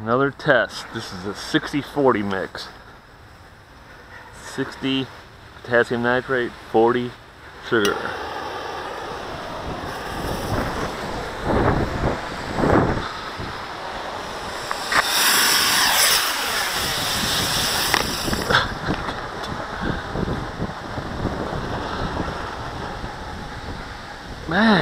Another test. This is a 60-40 mix. 60 potassium nitrate, 40 sugar. Man.